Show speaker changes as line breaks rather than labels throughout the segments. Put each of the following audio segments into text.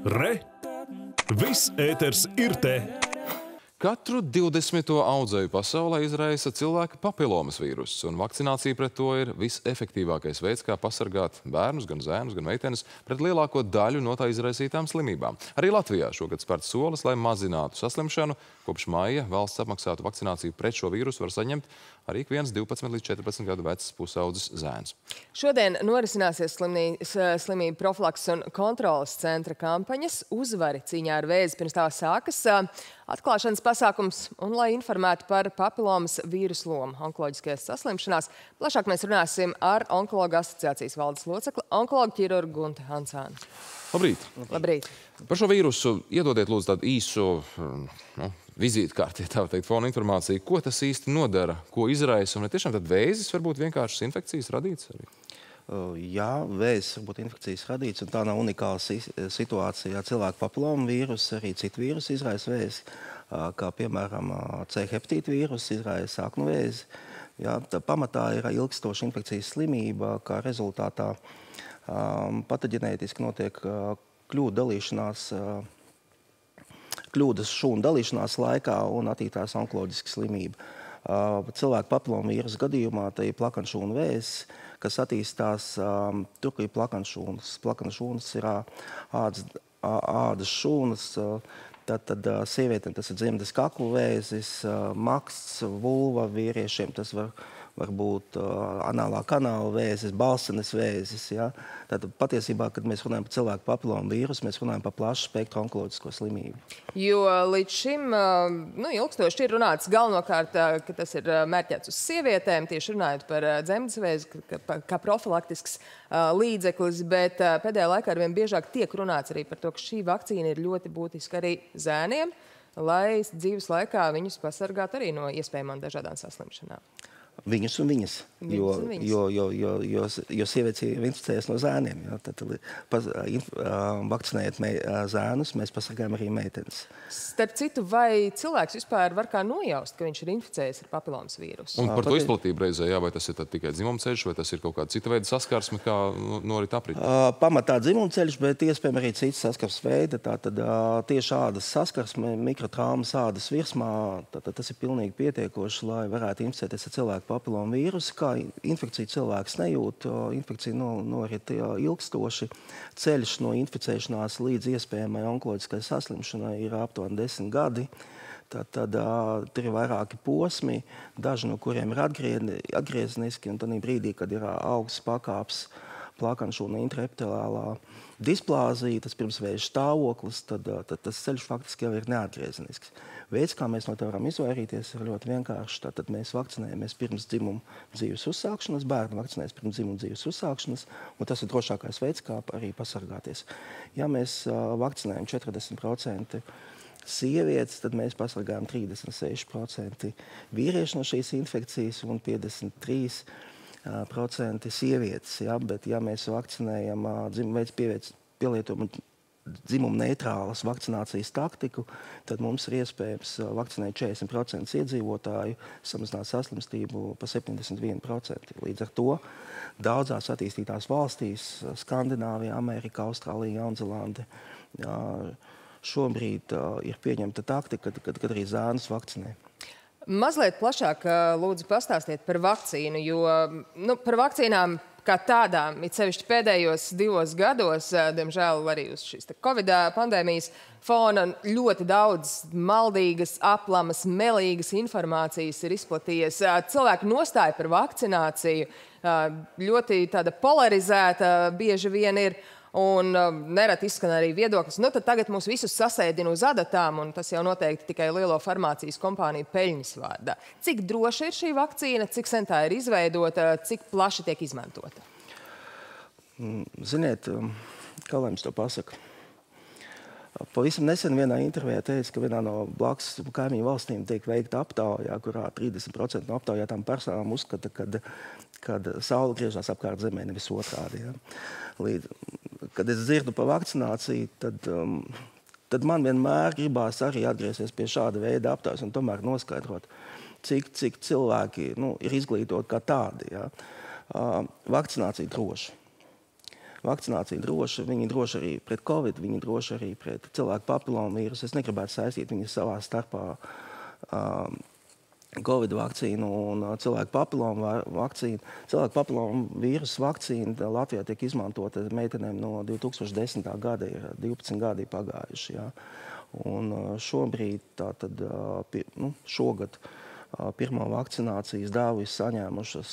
Re! Viss ēters ir te!
Katru 20. audzēju pasaulē izraisa cilvēka papilomas vīruss, un vakcinācija pret to ir visefektīvākais veids, kā pasargāt bērnus, gan zēnus, gan meitenes pret lielāko daļu no tā izraisītām slimībām. Arī Latvijā šogad spērts solis, lai mazinātu saslimšanu. Kopš maija valsts apmaksātu vakcināciju pret šo vīrusu var saņemt arī ik viens 12 līdz 14 gadu vecs pusaudzes zēns.
Šodien norisināsies slimību profilakses un kontrolas centra kampaņas Uzvari cīņā ar vēzi. Pirms tā sākas atklāšanas pasākums un lai informētu par papilomas vīrusu lomu onkoloģiskajās saslimšanās. Plašāk mēs runāsim ar Onkologu asociācijas valdes locekli, onkologu ķirurgu Gunti Hansāni.
Labrīt!
Labrīt!
Par šo vīrusu iedodiet lūdzu tādu īsu vizītkārti, tā teikt, fona informāciju. Ko tas īsti nodara, ko izraisa? Un tiešām tad vēzis var būt vienkāršas infekcijas radīts arī?
Jā, vēzis var būt infekcijas radīts, un tā nav unikāla situācija. Cilvēku papiloma vīrus, arī citu vīrusu izraisa vēzi, kā piemēram C hepatīta vīrus izraisa aknu vēzi. Jā, pamatā ir ilgstoša infekcijas slimība, kā rezultātā patoģenētiski notiek kļūdas šūnu dalīšanās laikā un attīstās onkoloģiska slimība. Cilvēku papiloma vīrusa gadījumā tā ir plakanšūnu vēzis, kas attīstās tur, kur ir plakanšūnas. Plakanšūnas ir ādas šūnas, tad sievietēm tas ir dzemdes kaklu vēzis, maksts, vulva, vīriešiem tas var būt anālā kanāla vēzis, balsenes vēzis. Ja? Tātad patiesībā, kad mēs runājam par cilvēku papiloma vīrusu, mēs runājam par plašu spektru onkoloģisko slimību.
Jo līdz šim ilgstoši ir runāts galvenokārt, ka tas ir mērķēts uz sievietēm, tieši runājot par dzemdes vēzi, kā profilaktisks līdzeklis, bet pēdējā laikā arvien biežāk tiek runāts arī par to, ka šī vakcīna ir ļoti būtiska arī zēniem, lai dzīves laikā viņus pasargātu arī no iespējamām dažādām saslimšanām.
Viņus un viņas, jo sievietes ir inficējas no zēniem. Ja? Tad, vakcinējot zēnus, mēs pasargājam arī meitenes.
Starp citu, vai cilvēks vispār var kā nojaust, ka viņš ir inficējies ar papilomas vīrusu?
Un par to izplatību reizē, jā, vai tas ir tikai dzimumceļš, vai tas ir kaut kāda cita veida saskarsme, kā norit aprit?
Pamatā dzimumceļš, bet iespējams arī cits saskars veida. Tātad tieši ādas saskarsme, mikrotraumas ādas virsmā, tas ir pilnīgi pietiekoši, lai varētu inficēties ar cilvēku papiloma vīrusu. Kā infekciju cilvēks nejūt, infekcija norit ilgstoši. Ceļš no inficēšanās līdz iespējamai onkoloģiskai saslimšanai ir aptuveni 10 gadi. Tad tur ir vairāki posmi, daži no kuriem ir atgriezniski, un tādā brīdī, kad ir augsts pakāps plakanšūna intraepitelālā displāzija, tas pirmsvēža stāvoklis, tad tas ceļš faktiski jau ir neatgriezenisks. Veids, kā mēs no tā varam izvairīties, ir ļoti vienkārši. Tad mēs vakcinējamies pirms dzimuma dzīves uzsākšanas, bērni vakcinējas pirms dzimuma dzīves uzsākšanas, un tas ir drošākais veids, kā arī pasargāties. Ja mēs vakcinējam 40% sievietes, tad mēs pasargājam 36% vīrieši no šīs infekcijas un 53% sievietes. Ja? Bet, ja mēs vakcinējam pielietojam dzimuma neitrālas vakcinācijas taktiku, tad mums ir iespējams vakcinēt 40% iedzīvotāju, samazināt saslimstību par 71%. Līdz ar to daudzās attīstītās valstīs, Skandināvijā, Amerikā, Austrālija, Jaunzēlande, šobrīd ir pieņemta taktika, kad arī zēnus vakcinē.
Mazliet plašāk lūdzu pastāstiet par vakcīnu, jo par vakcīnām kā tādām, it sevišķi pēdējos 2 gados, diemžēl arī uz šīs Covid pandēmijas fona, ļoti daudz maldīgas, aplamas, melīgas informācijas ir izplatījies. Cilvēku nostāja par vakcināciju ļoti tāda polarizēta bieži vien ir. Un nereti izskan arī viedoklis, tad tagad mūs visus sasēdina uz adatām, un tas jau noteikti tikai lielo farmācijas kompāniju peļņas vārdā. Cik droša ir šī vakcīna, cik sen tā ir izveidota, cik plaši tiek izmantota?
Ziniet, kā lai jums to pasaka? Pavisam nesen vienā intervijā teica, ka vienā no blakus kaimiņu valstīm tiek veikta aptaujā, kurā 30% no aptaujātām personām uzskata, kad saule griežās apkārt Zemē, nevis otrādi. Ja? Kad es dzirdu par vakcināciju, tad man vienmēr gribās arī atgriezties pie šāda veida aptaujas un tomēr noskaidrot, cik cilvēki ir izglītoti kā tādi. Ja? Vakcinācija droša. vakcinācija droša, viņi droši arī pret Covid, viņi droši arī pret cilvēku papilomu vīrusu. Es negribētu saistīt viņus savā starpā Covid vakcīnu un cilvēku papilomu vakcīnu. Cilvēku papilomu vīrusu vakcīna Latvijā tiek izmantota meitenēm no 2010. gada, ir 12 gadi pagājuši. Ja. Un šobrīd, tātad, šogad pirmo vakcinācijas devu ir saņēmušas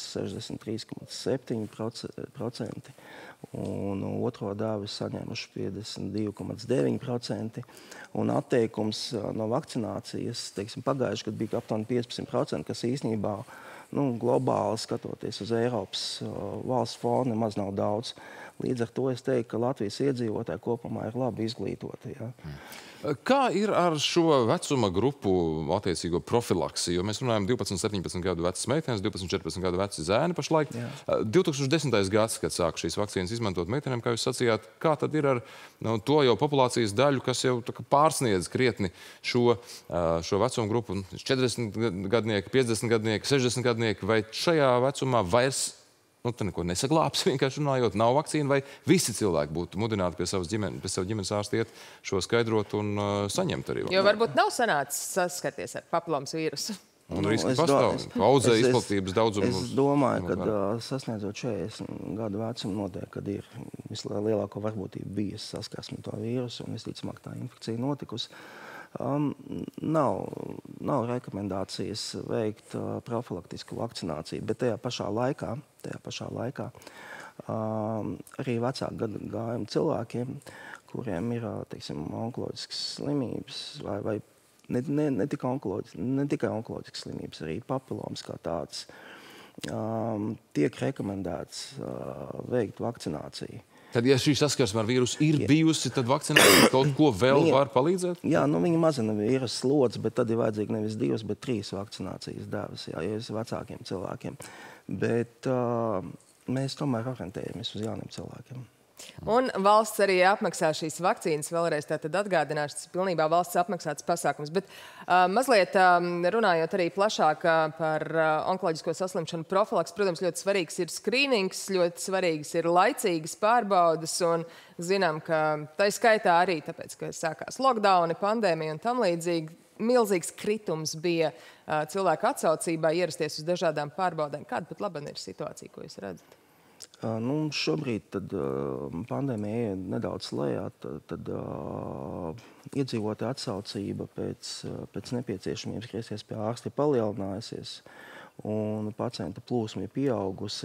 63,7%, un otro devu ir saņēmuši 52,9%. Un atteikums no vakcinācijas, teiksim, pagājuši gadu bija aptuveni 15%, kas īstenībā, globāli skatoties uz Eiropas valsts fonu, nemaz nav daudz. Līdz ar to es teiktu, ka Latvijas iedzīvotāji kopumā ir labi izglītoti. Ja.
Kā ir ar šo vecuma grupu attiecīgo profilaksi? Jo mēs runājam 12-17 gadu vecas meitenes, 12-14 gadu veci zēni pašlaik. Jā. 2010. gads, kad sāka šīs vakcīnas izmantot meitenēm, kā jūs sacījāt, kā tad ir ar to jau populācijas daļu, kas jau pārsniedz krietni šo vecumu grupu? 40 gadnieki, 50 gadnieki, 60 gadnieki, vai šajā vecumā vairs te neko nesaglābs, vienkārši runājot, nav vakcīna, vai visi cilvēki būtu mudināti pie savu ģimenes ārsta iet šo skaidrot un saņemt arī?
Jo varbūt nav sanācis saskarties ar papilomas vīrusu.
Un riski pastāv, audzē izplatības daudzumu.
Es domāju, ka sasniedzot 40 gadu vecumu notiek, kad ir vislielāko varbūtību bijis saskarsme to vīrusu, un visticamāk tā infekcija notikusi. Nav rekomendācijas veikt profilaktisku vakcināciju, bet tajā pašā laikā arī vecāku gadagājumu cilvēkiem, kuriem ir, teiksim, onkoloģiskas slimības vai ne tikai onkoloģiskas slimības, arī papilomas kā tāds, tiek rekomendēts veikt vakcināciju.
Tad, ja šī saskarsme ar vīrusu ir bijusi, tad vakcinācija kaut ko vēl var palīdzēt?
Jā, viņi mazina vīrusu slodzi, bet tad ir vajadzīgi nevis 2, bet 3 vakcinācijas devas, ja ir vecākiem cilvēkiem. Bet mēs tomēr orientējamies uz jauniem cilvēkiem.
Un valsts arī apmaksā šīs vakcīnas. Vēlreiz tātad atgādināšu, tas pilnībā valsts apmaksāts pasākums. Bet mazliet runājot arī plašāk par onkoloģisko saslimšanu profilaks, protams, ļoti svarīgs ir skrīnings, ļoti svarīgs ir laicīgas pārbaudas. Un zinām, ka tai skaitā arī tāpēc, ka sākās lockdowni, pandēmija un tam līdzīgi, milzīgs kritums bija cilvēku atsaucībā ierasties uz dažādām pārbaudēm. Kāda pat labi ir situācija, ko jūs redzat?
Šobrīd pandēmija nedaudz lejā, tad iedzīvotāju atsaucība pēc nepieciešamības griezties pie ārsta ir palielinājusies, un pacienta plūsma ir pieaugusi.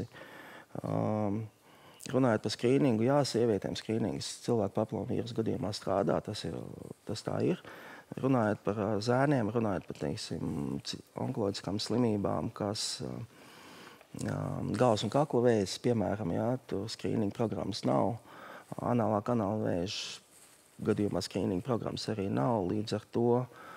Runājot par skrīningu, jā, sievietēm skrīnings cilvēku papilomu vīrusu gadījumā strādā, tas tā ir. Runājot par zēniem, runājot par, teiksim, onkoloģiskām slimībām, kas galvas un kakla vēzis, piemēram, jā, tur skrīninga programmas nav. Anālā kanāla vēža gadījumā skrīninga programmas arī nav. Līdz ar to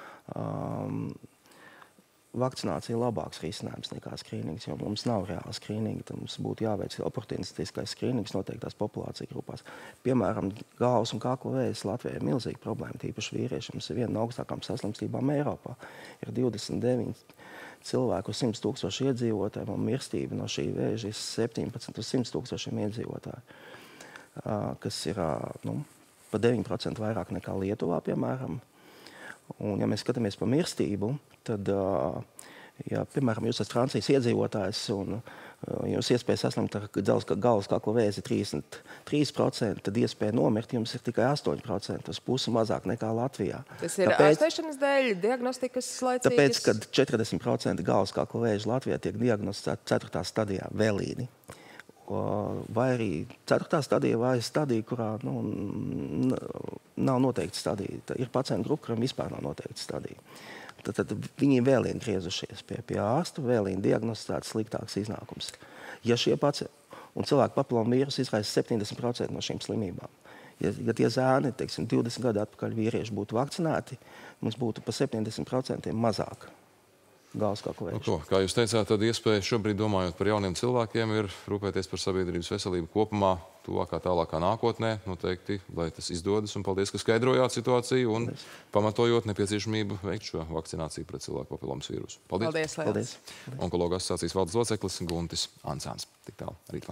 vakcinācija ir labāks risinājums nekā skrīnings, jo mums nav reāla skrīninga. Tad mums būtu jāveic oportunistiskais skrīnings noteiktās populācija grupās. Piemēram, galvas un kakla vēzis Latvijā ir milzīga problēma, tīpaši vīriešiem. Mums ir viena no augstākām saslimstībām Eiropā. Ir 29 cilvēku uz 100 000 iedzīvotāju, un mirstība no šī vēža ir 17 uz 100 000 iedzīvotāju, kas ir pa 9% vairāk nekā Lietuvā, piemēram. Un, ja mēs skatāmies pa mirstību, tad, ja, piemēram, jūs esat Francijas iedzīvotājs un jūs iespēja saslimt ar galvas kakla vēzi 33%, tad iespēja nomirt jums ir tikai 8%, uz pusi mazāk nekā Latvijā.
Tas ir ārstēšanas dēļ, diagnostikas laicīgas?
Tāpēc, kad 40% galvas kakla vēža Latvijā tiek diagnosticēta 4. stadijā vēlīni, vai arī 4. stadija vai stadija, kurā nav noteikta stadija. Ir pacientu grupa, kuriem vispār nav noteikta stadija. Tad viņi vēlīni griezušies pie ārsta, vēlīni diagnosticēts sliktāks iznākums. Ja šie pacienti, un cilvēku papilomu vīrusu izraisa 70% no šīm slimībām, ja tie zēni, teiksim, 20 gadu atpakaļ vīrieši būtu vakcinēti, mums būtu pa 70% mazāk galvas kakla vēža.
Kā jūs teicāt, tad iespēja šobrīd, domājot par jauniem cilvēkiem, ir rūpēties par sabiedrības veselību kopumā, tuvākā tālākā nākotnē, noteikti, lai tas izdodas. Un paldies, ka skaidrojāt situāciju un pamatojot nepieciešamību veikt šo vakcināciju pret cilvēku papilomas vīrusu. Paldies!
Paldies!
Paldies!
Onkologu asociācijas valdes loceklis Guntis Ansāns. Tik tālu.